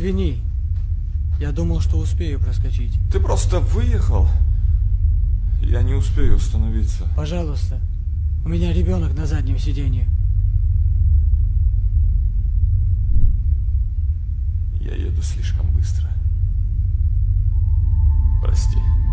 Извини. Я думал, что успею проскочить. Ты просто выехал. Я не успею остановиться. Пожалуйста. У меня ребенок на заднем сиденье. Я еду слишком быстро. Прости.